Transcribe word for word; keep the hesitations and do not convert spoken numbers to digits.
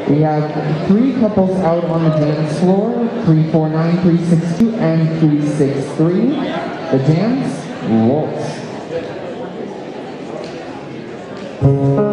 We have three couples out on the dance floor, three four nine, three six two, and three six three. The dance rolls.